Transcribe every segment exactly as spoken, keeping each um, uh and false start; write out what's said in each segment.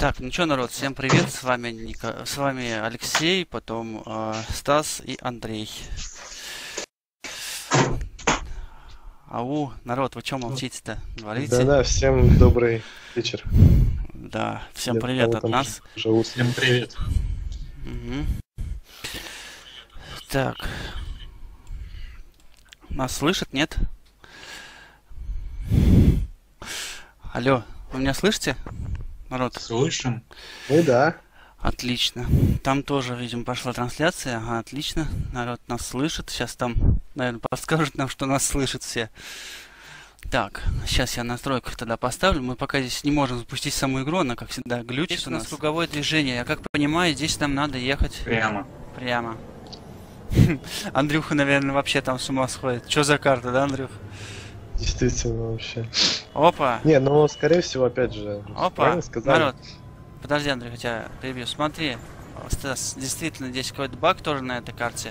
Так, ну что, народ, всем привет, с вами Ника... с вами Алексей, потом э, Стас и Андрей. Ау, народ, вы что молчите-то? Говорите? Да-да, всем добрый вечер. Да, всем Для привет кого от там нас. живут. Всем привет. Мгм. Так. Нас слышат, нет? Алло, вы меня слышите, народ? Слышим. Ну да. Отлично. Там тоже, видимо, пошла трансляция. Ага, отлично. Народ нас слышит. Сейчас там, наверное, подскажут нам, что нас слышат все. Так, сейчас я в настройках тогда поставлю. Мы пока здесь не можем запустить саму игру, она, как всегда, глючит. Здесь у нас круговое движение. Я как понимаю, здесь нам надо ехать Прямо. прямо. Андрюха, наверное, вообще там с ума сходит. Что за карта, да, Андрюх? Действительно вообще. Опа! Не, ну скорее всего, опять же, Опа! правильно сказали. Народ, подожди, Андрей, хотя перебью. Смотри, Стас, действительно, здесь какой-то баг тоже на этой карте.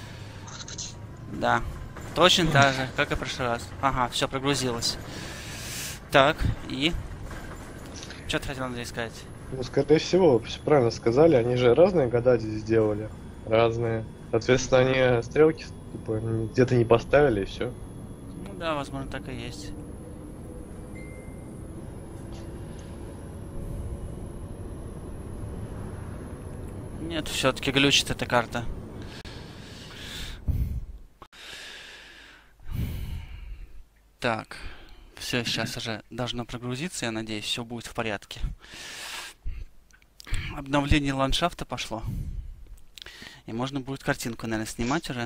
Да, точно так же, как и в прошлый раз. Ага, все прогрузилось. Так, и... Что ты хотел, Андрей, сказать? Ну, скорее всего, все правильно сказали, они же разные года здесь сделали. Разные. Соответственно, они стрелки типа, где-то не поставили и все. Ну да, возможно, так и есть. Нет, все-таки глючит эта карта. Так, все сейчас уже должно прогрузиться, я надеюсь, все будет в порядке. Обновление ландшафта пошло. И можно будет картинку, наверное, снимать уже.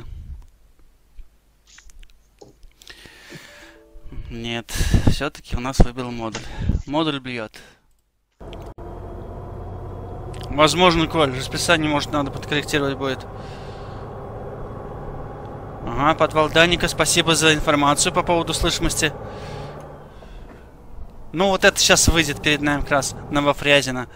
Нет, все-таки у нас выбил модуль. Модуль бьет. Возможно, Коль, расписание, может, надо подкорректировать будет. Ага, подвал Даника, спасибо за информацию по поводу слышимости. Ну, вот это сейчас выйдет перед нами как раз Новофрязино.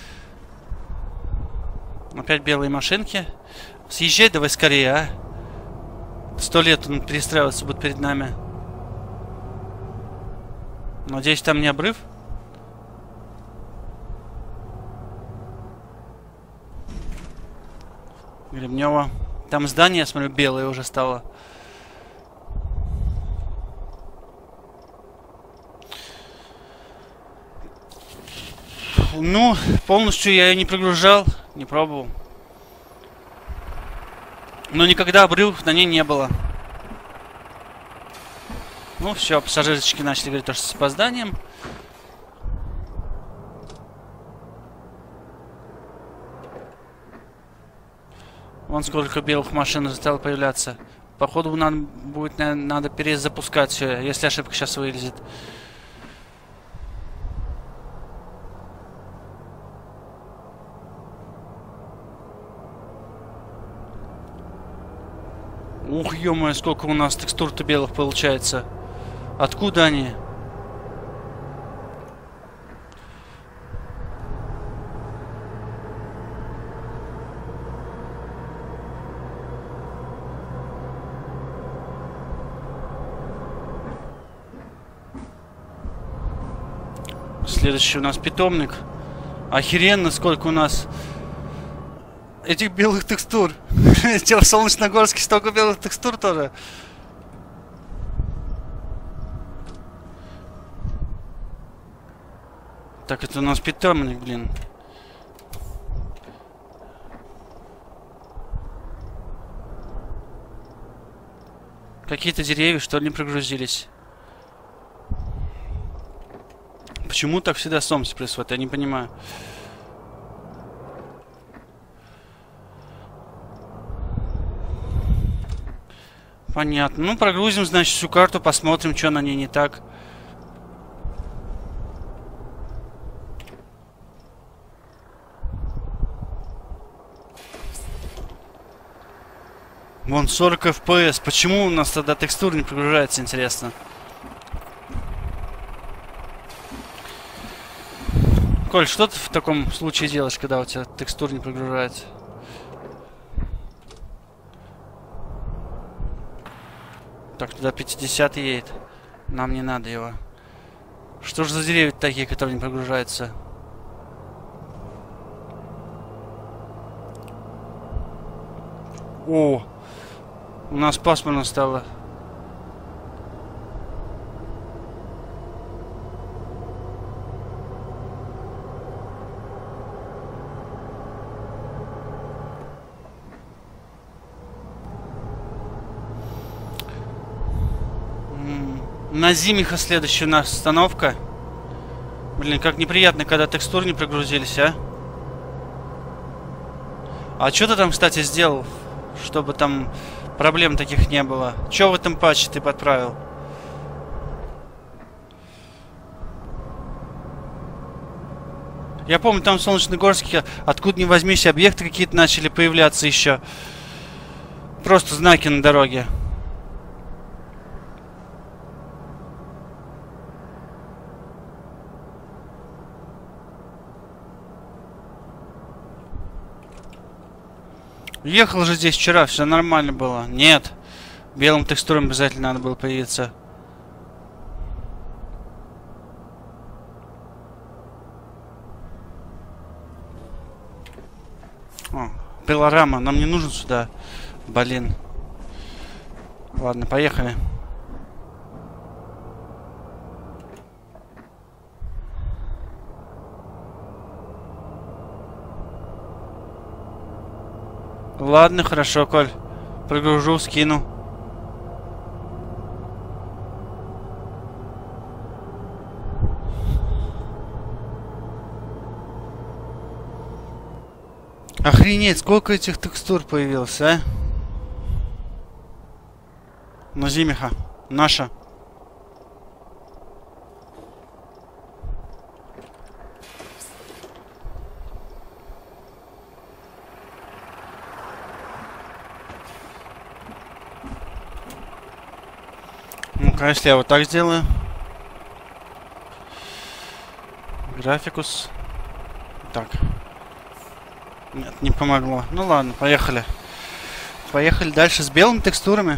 Опять белые машинки. Съезжай давай скорее, а. Сто лет он перестраиваться будет перед нами. Надеюсь, там не обрыв. Гребнево. Там здание, я смотрю, белое уже стало. Ну, полностью я ее не прогружал, не пробовал. Но никогда обрывов на ней не было. Ну все, пассажирочки начали говорить, что с опозданием. Вон сколько белых машин стало появляться. Походу нам будет, наверное, надо перезапускать все, если ошибка сейчас вылезет. Ух, ё-моё, сколько у нас текстур-то белых получается. Откуда они? Следующий у нас питомник. Охеренно, сколько у нас этих белых текстур. В Солнечногорске столько белых текстур тоже. Так, это у нас питомник, блин. Какие-то деревья, что ли, не прогрузились. Почему так всегда с Сомси происходит? Я не понимаю. Понятно. Ну, прогрузим, значит, всю карту, посмотрим, что на ней не так. Вон сорок эф пи эс. Почему у нас тогда текстура не прогружается, интересно? Коль, что ты в таком случае делаешь, когда у тебя текстура не прогружается? Так, туда пятьдесят едет. Нам не надо его. Что же за деревья такие, которые не прогружаются? О, у нас пасмурно стало. На Зимиха следующая у нас остановка. Блин, как неприятно, когда текстуры не прогрузились, а? А что ты там, кстати, сделал, чтобы там проблем таких не было? Что в этом патче ты подправил? Я помню, там в Солнечногорске, откуда ни возьмись, объекты какие-то начали появляться еще. Просто знаки на дороге. Ехал же здесь вчера, все нормально было. Нет. Белым текстурам обязательно надо было появиться. О, пилорама. Нам не нужен сюда. Блин. Ладно, поехали. Ладно, хорошо, Коль. Прогружу, скину. Охренеть, сколько этих текстур появилось, а? На Зимиха. Наша. Ну-ка, если я вот так сделаю. Графикус. Так. Нет, не помогло. Ну ладно, поехали. Поехали дальше с белыми текстурами.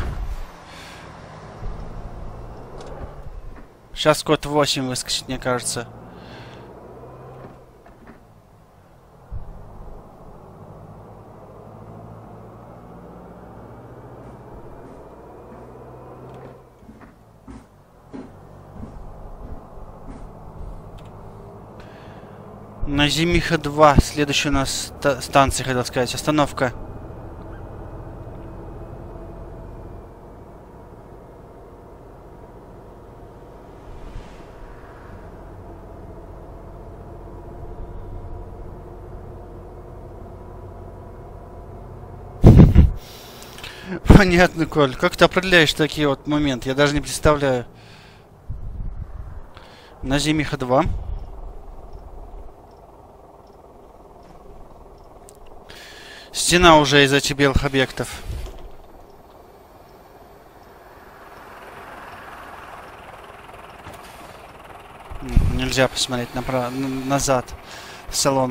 Сейчас код восемь выскочит, мне кажется. На Зимиха два. Следующая у нас ста станция, хотел сказать. Остановка. Понятно, Коль. Как ты определяешь такие вот моменты? Я даже не представляю. На Зимиха два. Стена уже из этих белых объектов. Нельзя посмотреть направо, назад в салон.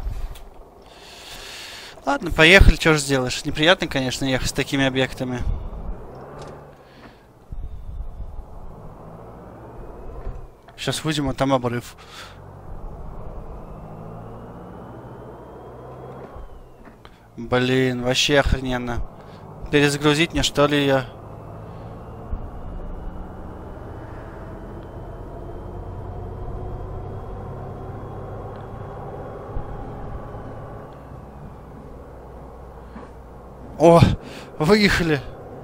Ладно, поехали, что же сделаешь. Неприятно, конечно, ехать с такими объектами. Сейчас выйдем, а там обрыв. Блин, вообще охрененно. Перезагрузить мне, что ли, я? О, выехали.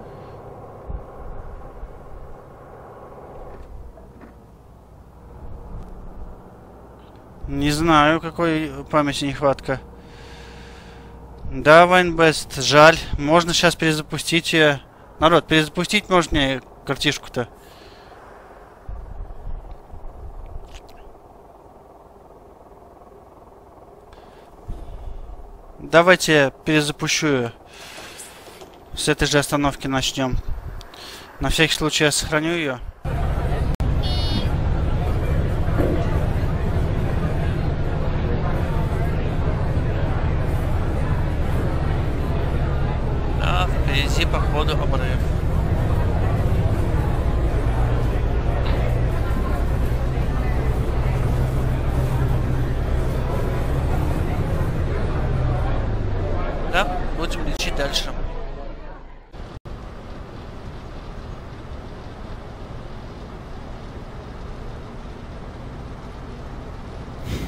Не знаю, какой памяти нехватка. Да, Вайнбест, жаль. Можно сейчас перезапустить ее. Народ, перезапустить можно мне картишку-то? Давайте перезапущу ее. С этой же остановки начнем. На всякий случай я сохраню ее. Да, впереди походу обрыв. Да, будем лечить дальше.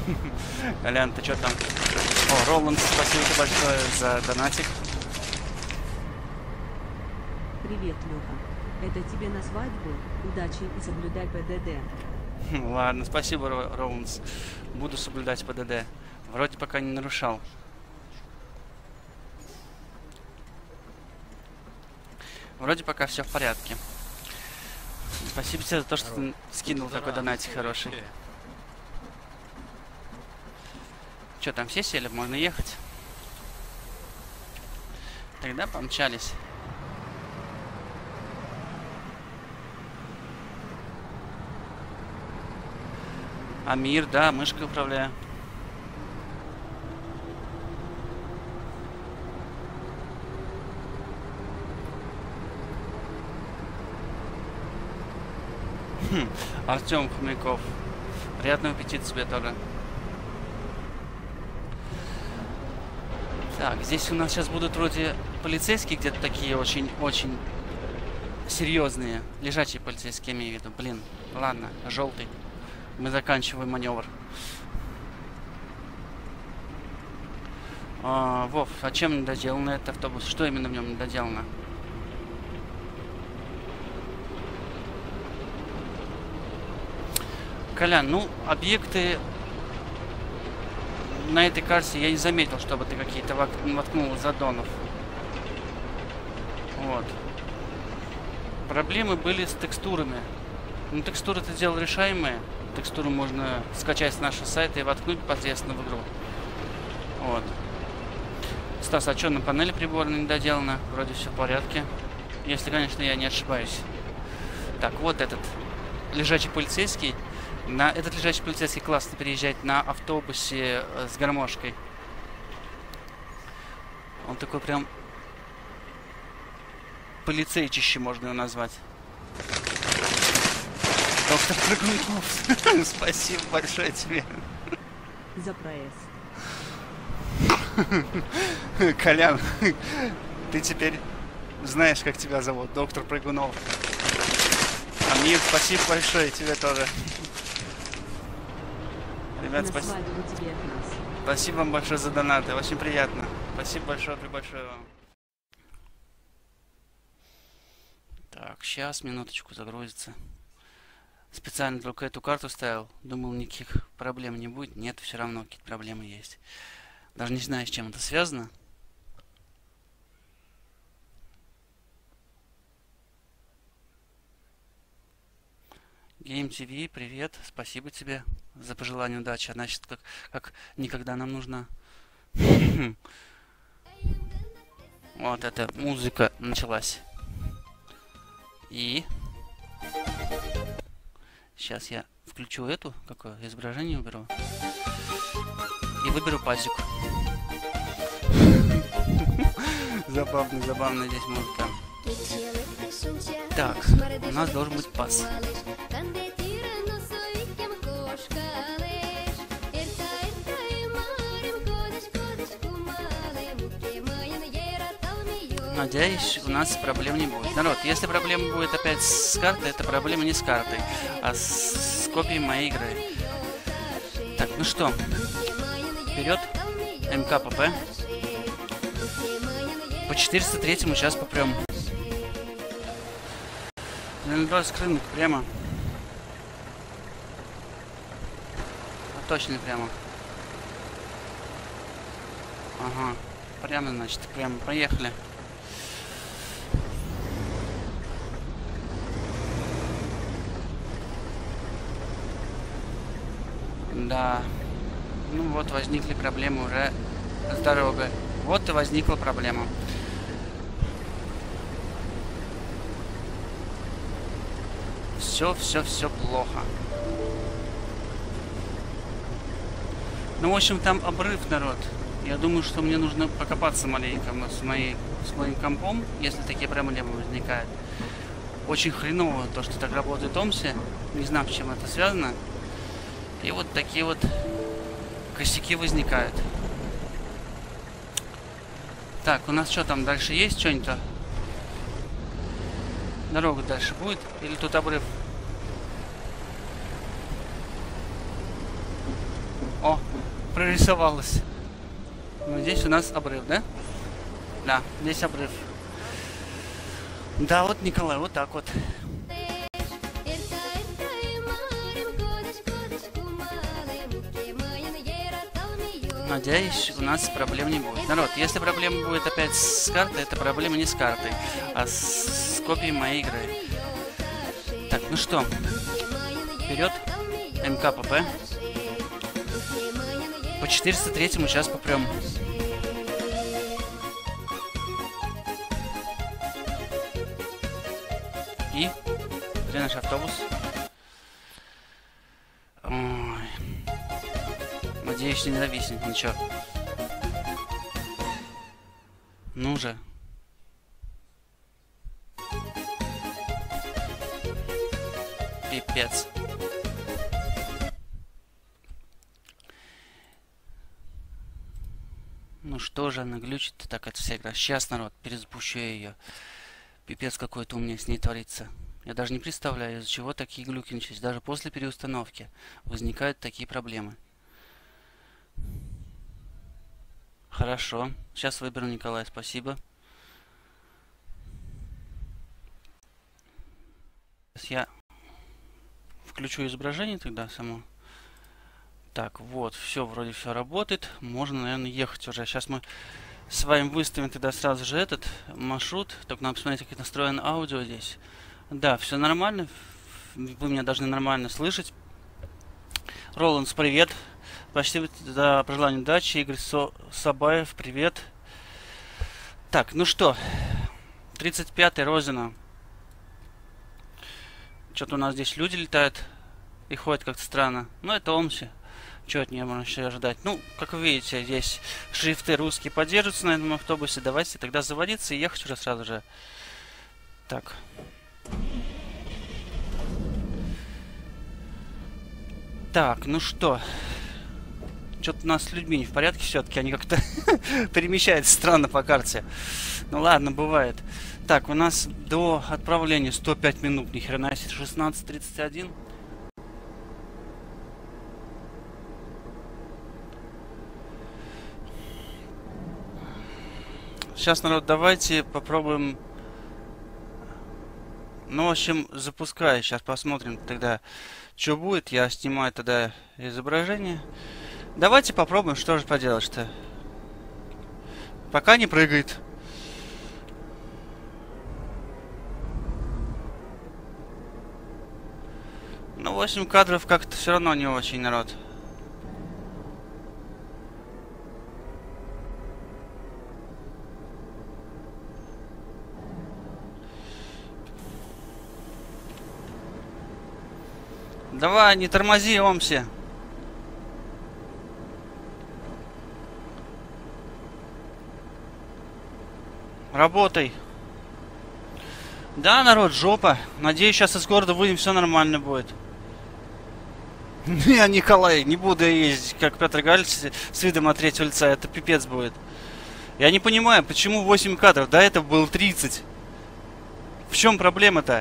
Колян, ты что там? О, Роланд, спасибо тебе большое за донатик. Привет, Лёха. Это тебе на свадьбу. Удачи и соблюдай ПДД. Ладно, спасибо, Роланд. Буду соблюдать ПДД. Вроде пока не нарушал. Вроде пока все в порядке. Спасибо тебе за то, что ты скинул такой донатик хороший. Что, там все сели? Можно ехать? Тогда помчались. Амир, да, мышкой управляю. Хм, Артем Хомяков. Приятного аппетита тебе тоже. Так, здесь у нас сейчас будут вроде полицейские где-то такие очень-очень серьезные. Лежачие полицейские, имею в виду. Блин, ладно, желтый. Мы заканчиваем маневр. А, Вов, а чем недоделано этот автобус? Что именно в нем недоделано? Колян, ну, объекты на этой карте я не заметил, чтобы ты какие-то воткнул задонов. Вот. Проблемы были с текстурами. Ну, текстуры это дело решаемое. Текстуру можно скачать с нашего сайта и воткнуть непосредственно в игру. Вот. Стас, а что на панели приборной недоделано? Вроде все в порядке. Если, конечно, я не ошибаюсь. Так, вот этот лежачий полицейский. На этот лежачий полицейский классно переезжать на автобусе с гармошкой. Он такой прям полицейчище, можно его назвать. Доктор Прыгунов. Спасибо большое тебе. За проезд. Колян, ты теперь знаешь, как тебя зовут. Доктор Прыгунов. Амир, спасибо большое тебе тоже. Ребят, спасибо. Спасибо вам большое за донаты. Очень приятно. Спасибо большое, большое вам. Так, сейчас, минуточку, загрузится. Специально только эту карту ставил. Думал, никаких проблем не будет. Нет, все равно какие-то проблемы есть. Даже не знаю, с чем это связано. Game ти ви, привет. Спасибо тебе за пожелание удачи. Значит, как, как никогда нам нужна. Вот эта музыка началась. И сейчас я включу эту, какое изображение уберу. И выберу пазик. Забавно, забавно здесь музыка. Так, у нас должен быть пас. Надеюсь, у нас проблем не будет. Народ, если проблема будет опять с картой, это проблема не с картой, а с, с копией моей игры. Так, ну что, вперед, МКПП. По четыреста третьему сейчас попрем. Ленинградский рынок прямо. А точно прямо. Ага, прямо, значит, прямо проехали. Да. Ну вот возникли проблемы уже с дорогой. Вот и возникла проблема. Все, все, все плохо. Ну, в общем, там обрыв, народ. Я думаю, что мне нужно покопаться маленько с, моей, с моим компом, если такие проблемы возникают. Очень хреново то, что так работает Омси. Не знаю, с чем это связано. И вот такие вот косяки возникают. Так, у нас что там дальше есть? Что-нибудь? Дорога дальше будет? Или тут обрыв? О, прорисовалось. Но здесь у нас обрыв, да? Да, здесь обрыв. Да, вот, Николай, вот так вот. Надеюсь, у нас проблем не будет. Народ, если проблема будет опять с картой, это проблема не с картой, а с, с копией моей игры. Так, ну что, вперед, МКПП. По четыреста третьему сейчас попрем. И где наш автобус? Ой. Надеюсь, не зависнет ничего. Ну же. Пипец. Ну что же она глючит-то так, это вся игра. Сейчас, народ, перезапущу я ее. Пипец какой-то у меня с ней творится. Я даже не представляю, из-за чего такие глюки начались. Даже после переустановки возникают такие проблемы. Хорошо. Сейчас выберу Николая, спасибо. Сейчас я включу изображение тогда само. Так, вот, все, вроде все работает. Можно, наверное, ехать уже. Сейчас мы с вами выставим тогда сразу же этот маршрут. Только надо посмотреть, как настроено аудио здесь. Да, все нормально. Вы меня должны нормально слышать. Роландс, привет. Спасибо за пожелание удачи. Игорь Со Сабаев, привет. Так, ну что. тридцать пятый, Розина. Что-то у нас здесь люди летают и ходят как-то странно. Но это Омси. Что от нее можно еще ожидать? Ну, как вы видите, здесь шрифты русские поддерживаются на этом автобусе. Давайте тогда заводиться и ехать уже сразу же. Так. Так, ну что. Что-то у нас с людьми не в порядке все-таки. Они как-то перемещаются странно по карте. Ну ладно, бывает. Так, у нас до отправления сто пять минут. Ни хрена себе, шестнадцать тридцать один. Сейчас, народ, давайте попробуем. Ну, в общем, запускаю. Сейчас посмотрим тогда, что будет. Я снимаю тогда изображение. Давайте попробуем, что же поделать-то. Пока не прыгает. Ну, восемь кадров как-то все равно не очень, народ. Давай, не тормози, Омси. Работай. Да, народ, жопа. Надеюсь, сейчас из города выйдем, все нормально будет. Я, Николай, не буду ездить, как Петр Галич, с видом от третьего лица. Это пипец будет. Я не понимаю, почему восемь кадров? До этого было тридцать. В чем проблема-то?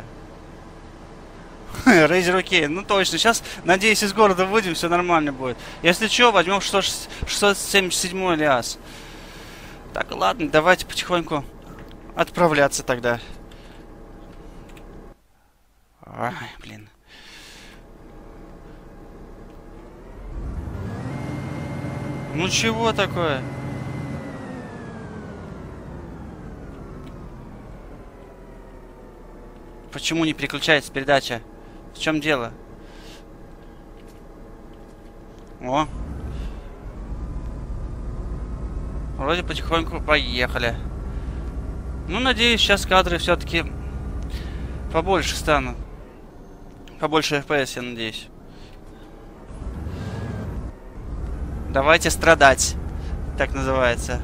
Рейзер окей, ну точно. Сейчас, надеюсь, из города выйдем, все нормально будет. Если что, возьмем шестьсот семьдесят седьмой Лиас. Так, ладно, давайте потихоньку отправляться тогда. Ай, блин. Ну чего такое? Почему не переключается передача? В чем дело? О. Вроде потихоньку поехали. Ну, надеюсь, сейчас кадры все-таки побольше станут. Побольше эф пи эс, я надеюсь. Давайте страдать. Так называется.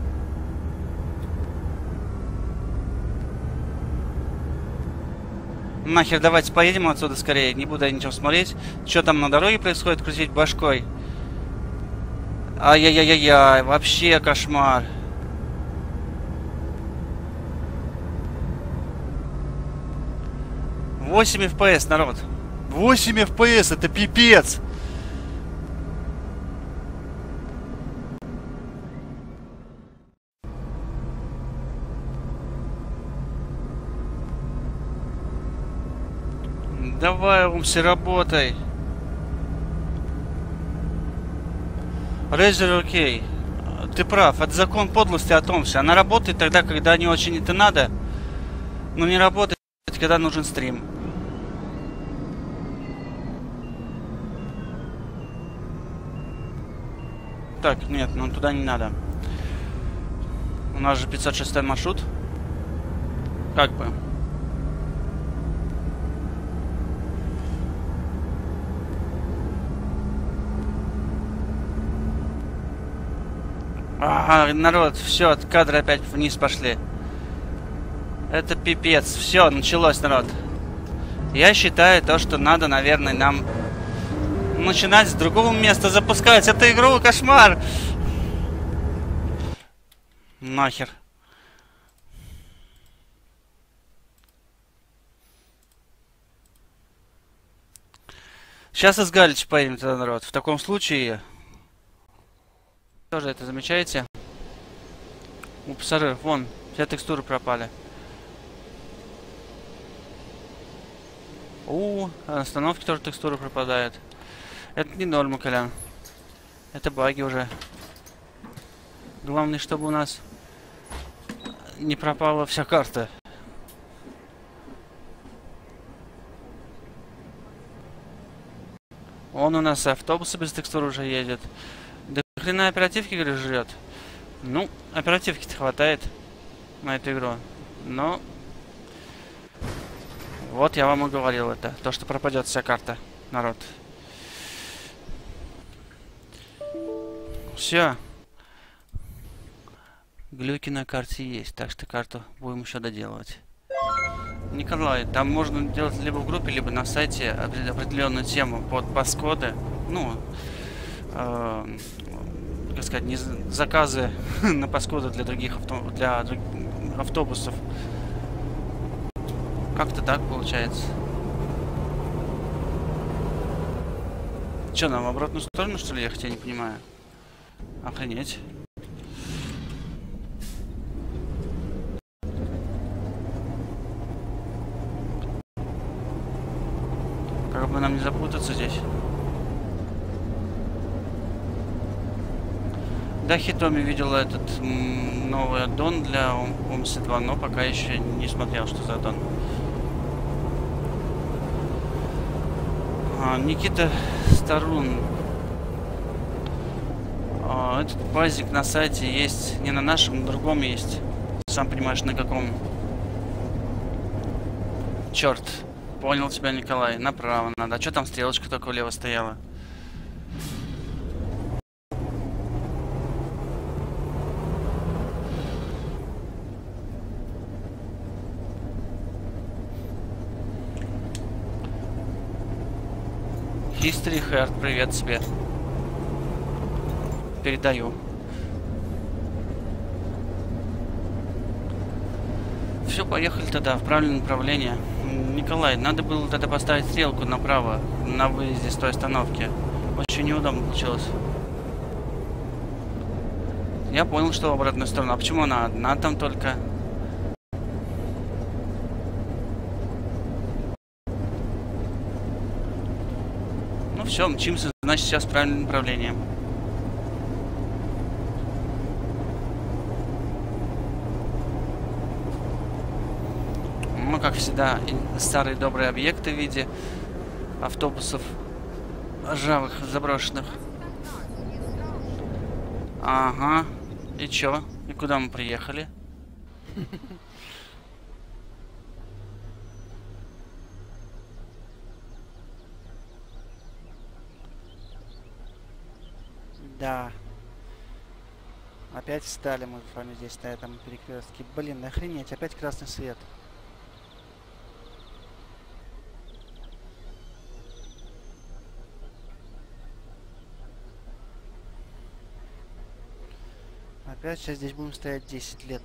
Нахер, давайте поедем отсюда скорее. Не буду я ничего смотреть. Что там на дороге происходит? Крутить башкой. Ай-яй-яй-яй, вообще кошмар. восемь эф пи эс, народ. восемь эф пи эс, это пипец. Давай, Умси, работай. Рейзер, окей. Ты прав, это закон подлости о Томсе. Она работает тогда, когда не очень это надо, но не работает, когда нужен стрим. Так, нет, ну туда не надо. У нас же пятьсот шестой маршрут. Как бы. Ага, народ, все, кадры опять вниз пошли. Это пипец. Все, началось, народ. Я считаю то, что надо, наверное, нам начинать с другого места запускать эту игру. Кошмар! Нахер. Сейчас из Галич поедем туда, народ. В таком случае... Тоже это замечаете? У пассажиров, вон, все текстуры пропали. У, на остановке тоже текстуры пропадают. Это не норма, Колян. Это баги уже. Главное, чтобы у нас не пропала вся карта. Он у нас автобусы без текстур уже едет. Да хрена оперативки, говорю, жрет. Ну, оперативки-то хватает на эту игру. Но... Вот я вам и говорил это. То, что пропадет вся карта, народ. Все. Глюки на карте есть, так что карту будем еще доделывать. Николай, там можно делать либо в группе, либо на сайте определенную тему под паскоды. Ну, э, как сказать, не заказы на паскоды для других авто, для друг, автобусов. Как-то так получается. Че, нам в обратную сторону, что ли, ехать? Я не понимаю. Охренеть. Как бы нам не запутаться здесь. Да, Хитоми видел этот м, новый аддон для Умси два, но пока еще не смотрел, что за аддон. А, Никита Старун. А, этот базик на сайте есть, не на нашем, на другом есть. Сам понимаешь, на каком. Черт. Понял тебя, Николай. Направо надо. А что там стрелочка только влево стояла? History Heart, привет тебе. Передаю. Все, поехали тогда в правильное направление. Николай, надо было тогда поставить стрелку направо, на выезде с той остановки. Очень неудобно получилось. Я понял, что в обратную сторону. А почему она одна там только? Ну все, мчимся, значит, сейчас в правильном направлении. Ну, как всегда, старые добрые объекты в виде автобусов ржавых, заброшенных. Ага. И чё? И куда мы приехали? Да. Опять встали мы с вами здесь на этом перекрестке. Блин, охренеть, опять красный свет. Опять сейчас здесь будем стоять десять лет.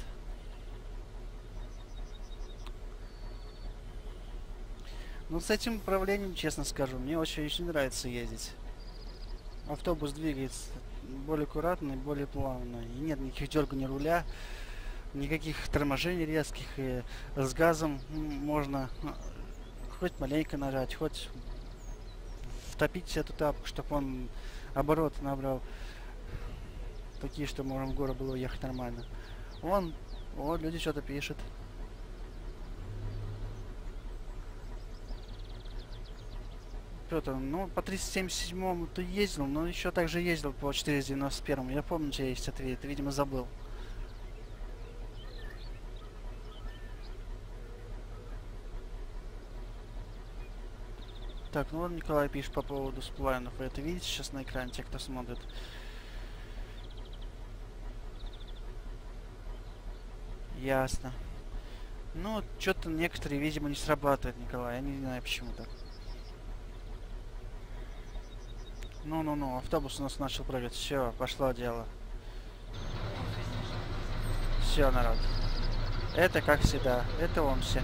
Ну, с этим управлением, честно скажу, мне очень, очень нравится ездить. Автобус двигается более аккуратно и более плавно. И нет никаких дерганий руля, никаких торможений резких. И с газом можно хоть маленько нажать, хоть втопить эту тапку, чтобы он обороты набрал. Такие, что можем в гору было ехать нормально. Вон, вот люди что-то пишут. Петр, ну по триста семьдесят седьмому ты ездил, но еще также ездил по четыреста девяносто первому. Я помню, у тебя есть ответ, ты, видимо, забыл. Так, ну вот Николай пишет по поводу сплайнов. Вы это видите сейчас на экране, те, кто смотрит? Ясно. Ну, что-то некоторые, видимо, не срабатывают, Николай. Я не знаю, почему так. Ну-ну-ну, автобус у нас начал прыгать. Все, пошло дело. Все, народ. Это как всегда. Это он все.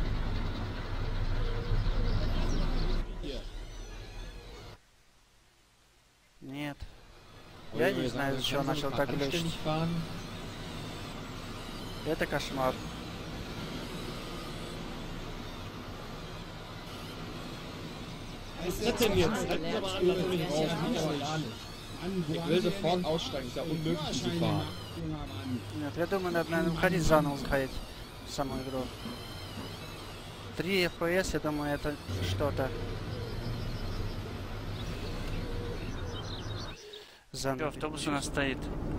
Нет. Я не знаю, из-за чего начал так глючить. Это кошмар. Was ist das denn jetzt? Halten Sie mal an, lassen Sie mich raus. Ich will sofort aussteigen, ist ja unmöglich die Gefahr. Нет, я думаю, надо, наверное, выходить заново, заходить в саму игру. три эф пи эс, я думаю, это что-то. Заново. Автобус у нас стоит.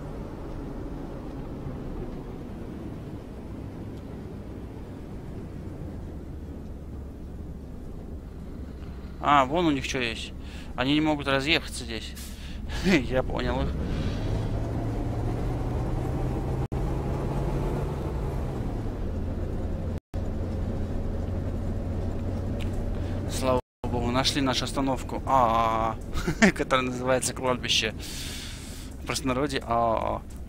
А, вон у них что есть. Они не могут разъехаться здесь. Я понял их. Слава богу, нашли нашу остановку. А, которая называется кладбище. В простонародье. А.